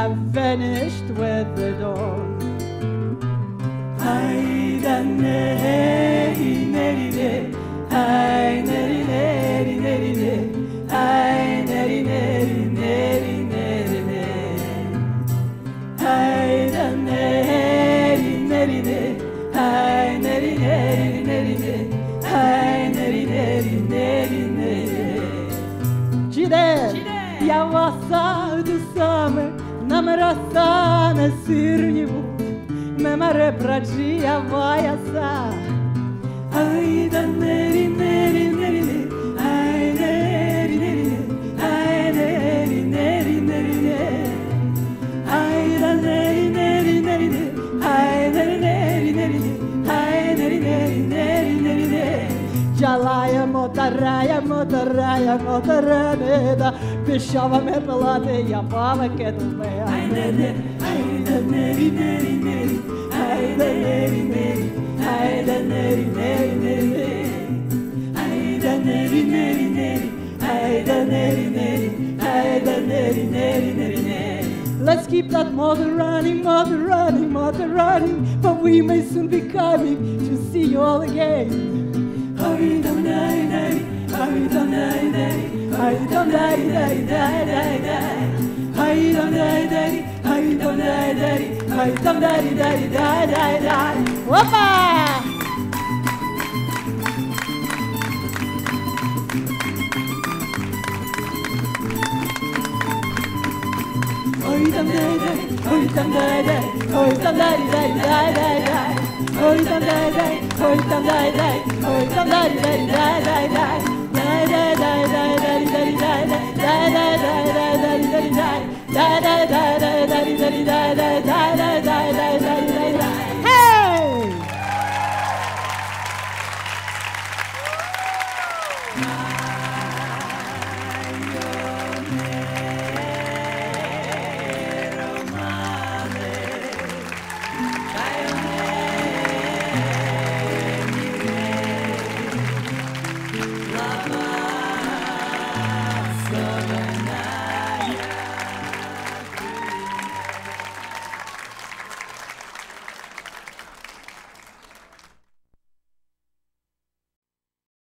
Vanished with the dawn. Ay da neri neri de, ay neri neri neri de, ay neri neri neri neri de, ay da neri neri de, ay neri neri neri de, ay neri neri neri neri. Jide, я васа du summer. Нам розтане сирні вуд, мемаре праджія ваяса. Ay da neri neri neri de, ay neri neri de, ay neri neri neri de, ay da neri neri neri de, ay neri neri neri de, ay neri neri neri neri de. Джалая, мотарая, мотарая, мотаранеда, пішова ме палати, я пава кетуме. Ay neri, ay da neri neri neri, ay da neri neri, ay da neri neri neri, ay da neri neri neri, ay da neri neri, ay da neri neri neri neri. Let's keep that motor running, motor running, motor running, but we may soon be coming to see you all again. Ay dum dai dai, ay dum dai dai, ay dum dai dai dai dai dai, ay dum dai dai, ay dum dai dai, ay dum dai dai dai dai dai. Whoppa! Ay dum dai dai, ay dum dai dai, ay dum dai dai dai dai dai. Ay dum dai dai, ay dum dai dai, ay dum dai dai dai dai dai. Dai dai dai dai dai dai dai dai dai dai dai dai dai dai. Dai dai dai dai dai dai dai dai dai dai dai dai dai dai dai. Hey!